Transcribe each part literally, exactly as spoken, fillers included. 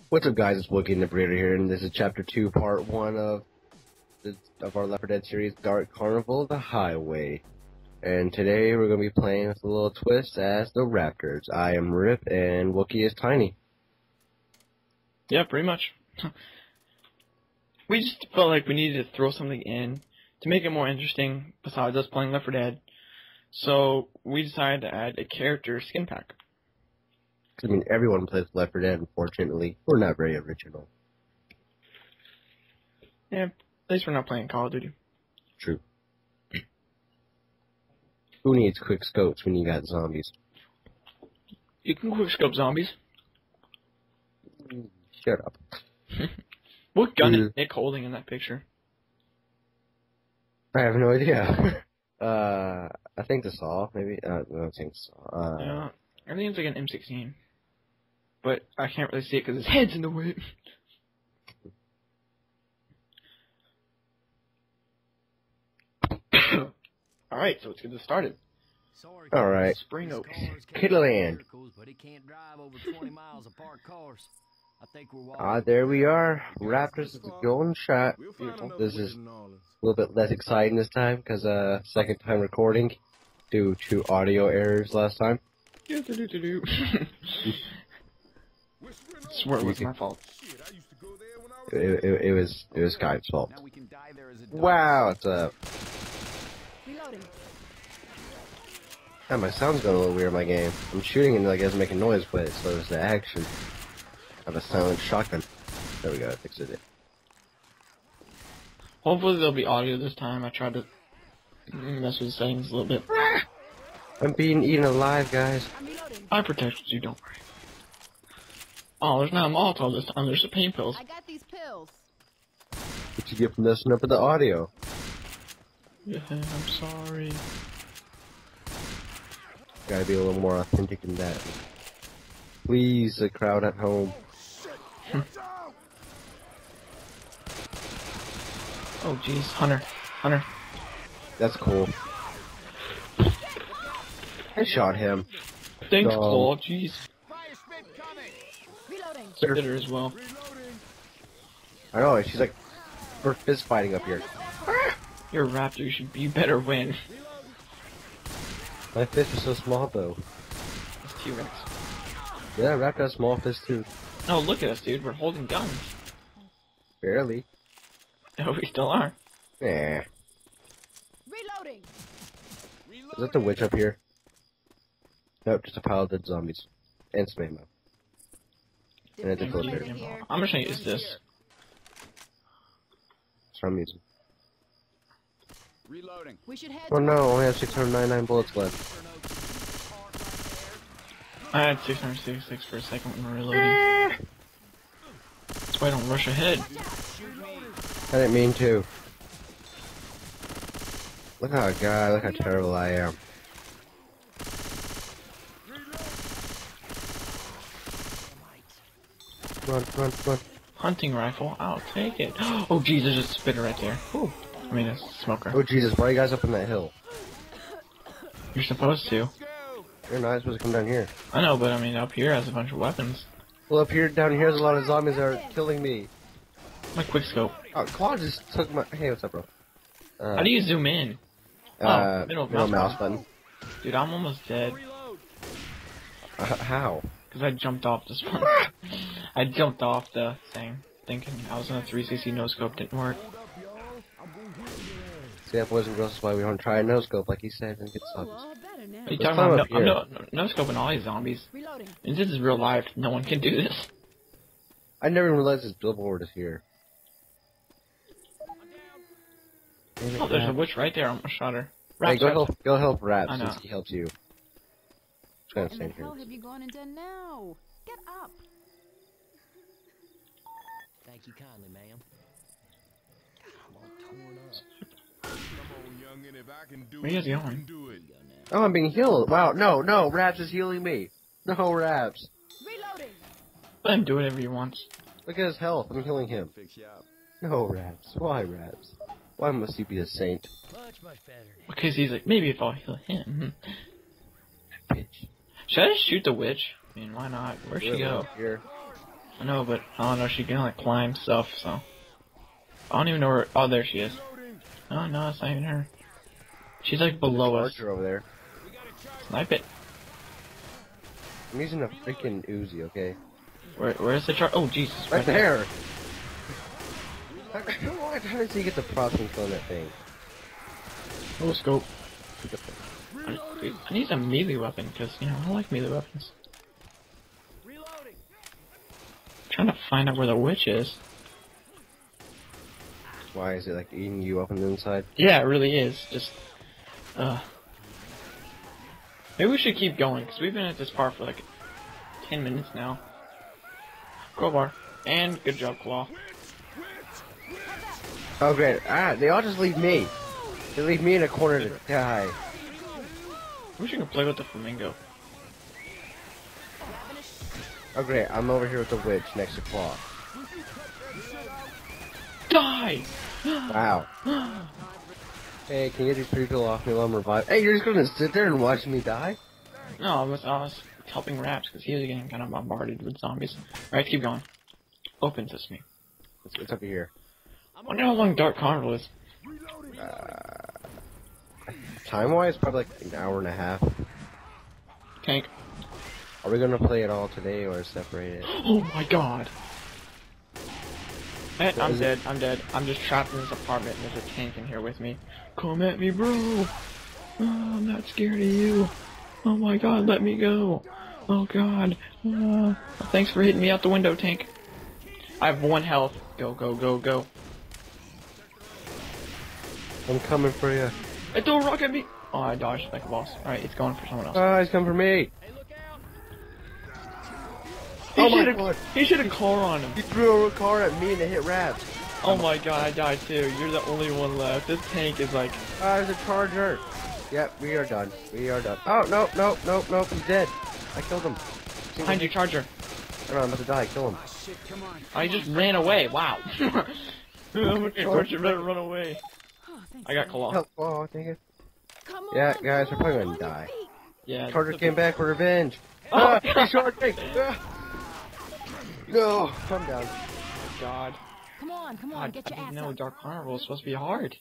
What's up, guys? It's Wookie and the Breeder here, and this is Chapter two, Part one of the, of our Left four Dead series, Dark Carnival: The Highway. And today we're going to be playing with a little twist as the Raptors. I am Rip, and Wookie is Tiny. Yeah, pretty much. We just felt like we needed to throw something in to make it more interesting besides us playing Left four Dead. So we decided to add a character skin pack. I mean, everyone plays Left four Dead, unfortunately. We're not very original. Yeah, at least we're not playing Call of Duty. True. Who needs quick scopes when you got zombies? You can quickscope zombies. Shut up. What gun Mm. is Nick holding in that picture? I have no idea. uh, I think the saw, maybe? Uh, no, I think saw. Uh, Yeah, I think it's like an M sixteen. But I can't really see it because his head's in the way. Alright, so let's get this started. Alright. Spring Oaks. Kidland. Ah, there we are. Raptors is the golden shot. This is a little bit less exciting this time because uh, second time recording due to audio errors last time. Swear it was my fault. It, it, it was it was Skype's fault. Wow, it's up. Yeah, my sound's going a little weird in my game. I'm shooting and like it's making noise, but it slows the action. I have a silent shotgun. There we go, I fixed it. Hopefully there'll be audio this time. I tried to mess with the settings a little bit. I'm being eaten alive, guys. I protected you, don't worry. Oh, there's not a Molotov this time. There's the pain pills. I got these pills. What you get from messing up with the audio? Yeah, I'm sorry. Gotta be a little more authentic than that. Please, the crowd at home. Oh, jeez. Hunter. Hunter. That's cool. I shot him. Thanks, Um, Claw. Jeez. Reloading. Did her as well. I know, she's like, we're fist fighting up here. You're a raptor. You should be better win. My fist is so small though. It's T-Rex. Yeah, Raptor has small fist too. No, look at us, dude. We're holding guns. Barely. No, we still are. Nah. Reloading. Is that the witch up here? Nope, just a pile of dead zombies. And some ammo. And a deflator. Here. I'm just gonna use this. That's what I'm using. Reloading. We should head. Oh no, I only have six hundred ninety-nine bullets left. I had six hundred sixty-six for a second when we were reloading. That's why I don't rush ahead. I didn't mean to. Look how God, look how terrible I am. Run, run, run. Hunting rifle. I'll take it. Oh, jeez, there's a spitter right there. Ooh. I mean, a smoker. Oh Jesus, why are you guys up on that hill? You're supposed to. You're not supposed to come down here. I know, but I mean, up here has a bunch of weapons. Well, up here, down here's a lot of zombies that are killing me. My quick scope. Oh, Claw just took my. Hey, what's up, bro? Uh, How do you zoom in? uh, Oh, middle middle mouse mouse button. Dude, I'm almost dead. Uh, how? Because I jumped off this one. I jumped off the thing, thinking I was in a three sixty no scope. Didn't work. See that, boys and girls, is why we don't try a no scope, like he said, and get Oh, zombies. well, better now. What are you Let's talking climb about? up No, I'm here. no, no, no scoping all these zombies. Reloading. And this is real life. No one can do this. I never even realized this billboard is here. Damn it, Oh, there's a Rap. witch right there. I almost shot her. Hey, Raps, go raps. help, go help Rap I know. since he helps you. Just gonna What in stand the here. hell have you gone and done now? Get up. Thank you kindly, ma'am. Where you guys going? Oh, I'm being healed. Wow, no, no, Raps is healing me. No, Raps. Reloading. Let him do whatever he wants. Look at his health. I'm healing him. No, Raps. Why, Raps? Why must he be a saint? Much, much better. Because he's like, maybe if I'll heal him. Bitch. Should I just shoot the witch? I mean, why not? Where'd she Really? go? Here. I know, but I don't know. She can like climb stuff, so I don't even know where. Oh, there she is. Oh no, it's not even her. She's like below us. Charger over there. Snipe it. I'm using a freaking Uzi, okay? Where, where's the char? Oh Jesus! Right there. How, how, how does he get the props from killing that thing? Oh, scope. I, dude, I need a melee weapon because you know I like melee weapons. Reloading. Trying to find out where the witch is. Why is it like eating you up on the inside? Yeah, it really is. Just, uh. Maybe we should keep going because we've been at this part for like ten minutes now. Crowbar. And good job, Claw. Oh great! Ah, they all just leave me. They leave me in a corner to die. I wish you could play with the flamingo. Oh great! I'm over here with the witch next to Claw. Die! Wow. Hey, can you get these three people off me while I'm revived? Hey, you're just gonna sit there and watch me die? No, I was, I was helping Raps because he was getting kind of bombarded with zombies. Alright, keep going. Open sesame. What's, what's up here? I wonder how long Dark Carnival is. Uh, time-wise, probably like an hour and a half. Tank. Are we gonna play it all today or separate it? Oh my god. Hey, I'm Is it- dead, I'm dead. I'm just trapped in this apartment and there's a tank in here with me. Come at me, bro! Oh, I'm not scared of you. Oh my god, let me go. Oh god. Uh, thanks for hitting me out the window, tank. I have one health. Go, go, go, go. I'm coming for you. It threw a rock at me! Oh, I dodged like a boss. Alright, it's going for someone else. Ah, he's coming for me. He oh my should god! have he should have car on him. He threw a car at me and it hit Raps. Oh my god, I died too. You're the only one left. This tank is like... Ah, there's a charger. Yep, we are done. We are done. Oh, no, no, no, no, he's dead. I killed him. Behind you, charger. I don't know, I'm about to die. Kill him. I just ran away. Wow. Okay, charger better run away. Oh, thanks, I got man. claw. Help. Oh, thank you. Come on, Yeah, guys, come we're probably on, gonna on your die. feet. Yeah. Charger that's came okay. back for revenge. Oh, Ah, God. he's charging. Ah. No, calm down. God. Come on, come on, God, get I your didn't ass know up. Dark Carnival was supposed to be hard.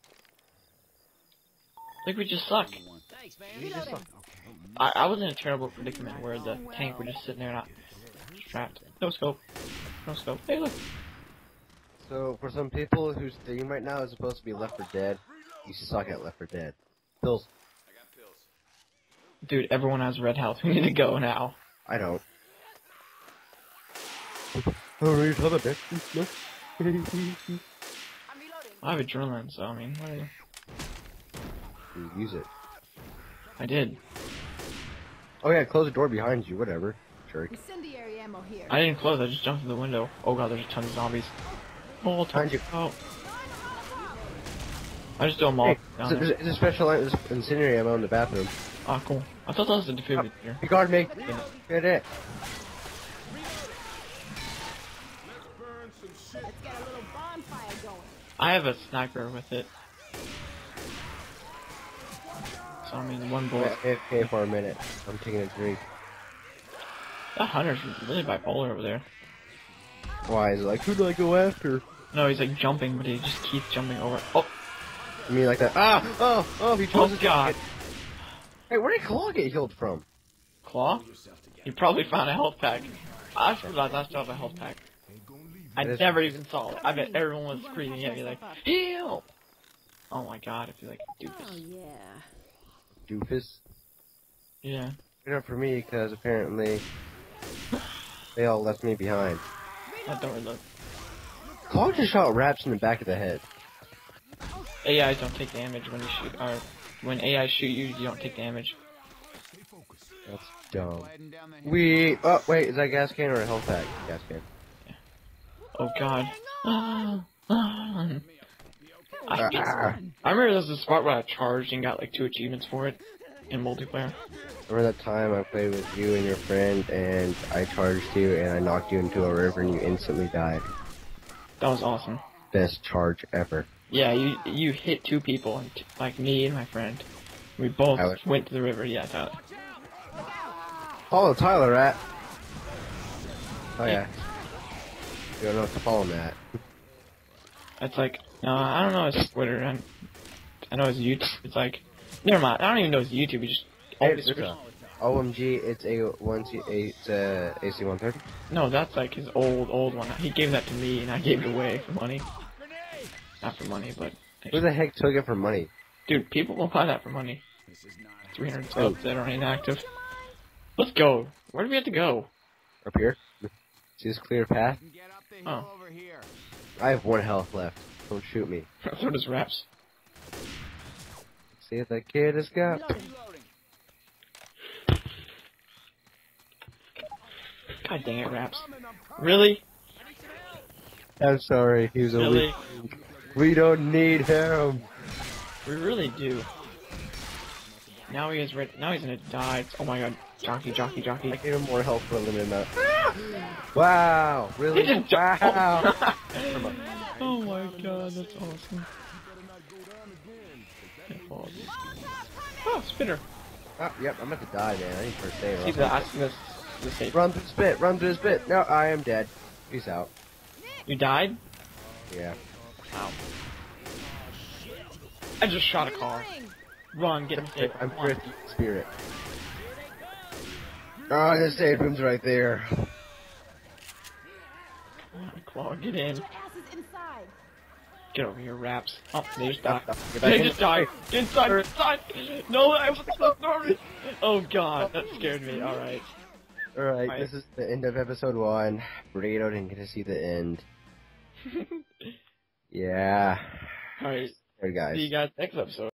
Like we just suck. Thanks, man. Reloading. I, I was in a terrible predicament where the tank were just sitting there not strapped. No scope. No scope. Hey, look. So, for some people whose theme right now is supposed to be Left four Dead, you suck at Left four Dead. Pills. Dude, everyone has red health. We need to go now. I don't. Oh, are you talking about No. I'm reloading. I have adrenaline, so I mean, what are you? You use it. I did. Oh yeah, close the door behind you, whatever. Jerk. Incendiary ammo here. I didn't close, I just jumped through the window. Oh god, there's a ton of zombies. Oh, Behind you. Oh. I just do them all Hey, down there's, there. there's a special there's incendiary ammo in the bathroom. Ah, cool. I thought that was a defibrillator. He guarded me. Get it. Let's get a little bonfire going. I have a sniper with it. So I mean, one bullet. A F K for a minute. I'm taking a drink. That hunter's really bipolar over there. Why is it like, who do I go after? No, he's like jumping, but he just keeps jumping over. Oh, I mean like that. Ah! Oh! Oh! He chose oh to god. Hey, where did Claw get healed from? Claw? You probably found a health pack. I forgot I still have a health pack. I That is- never even saw it. I bet everyone was screaming at me like, heal! Oh my god, I feel like a Oh, doofus. yeah. Doofus. Yeah. Good up for me, because apparently they all left me behind. That door look. Claw just shot Raps in the back of the head. A Is don't take damage when you shoot, or when A I shoot you, you don't take damage. That's dumb. We. Oh wait, is that a gas can or a health pack? Gas can. Oh god. Ah, ah. I, Ah. I remember there was a spot where I charged and got like two achievements for it in multiplayer. Remember that time I played with you and your friend, and I charged you and I knocked you into a river and you instantly died. That was awesome. Best charge ever. Yeah, you you hit two people, and t like me and my friend. We both Tyler. went to the river. Yeah, Tyler. Follow Tyler, rat. Oh yeah. You don't know what to follow him at. It's like, no, I don't know his Twitter. I, I know his YouTube. It's like, never mind. I don't even know his YouTube. He just Hey, always it's a O M G, it's a one T eight uh, A C one thirty. no, that's like his old old one. He gave that to me, and I gave it away for money. Not for money, but Who the heck took it for money? dude, people will buy that for money. three hundred subs that are inactive. Let's go. Where do we have to go? Up here? See this clear path? Get up the Oh. hill over here. I have one health left. Don't shoot me. So does Raps. See if that kid has got. Reloading. God dang it, Raps. Really? I'm sorry, he was a Really? weak. We don't need him. We really do. Now he is ready. Now he's gonna die. Oh my god. Jockey, jockey, jockey. I gave him more health for a limited amount. Wow, really? He just ju- Wow. Oh my god, that's awesome. Oh, spinner. Oh, yep, I'm about to die, man. I need first aid. See the, I see the, the safe. Run through the spit, run through the spit. No, I am dead. Peace out. You died? Yeah. Wow. I just shot a car. Run, get him safe. I'm Come on. Thrifty Spirit. Oh, the safe room's right there. Come on, Claw, get in. Gas is inside. Get over here, Raps. Oh, they just died. Get back They in. just died. Get inside, get inside. No, I was so sorry. Oh god, that scared me. Alright. Alright, Alright. this is the end of episode one. Burrito didn't get to see the end. Yeah. Alright. Alright, guys. See you guys next episode.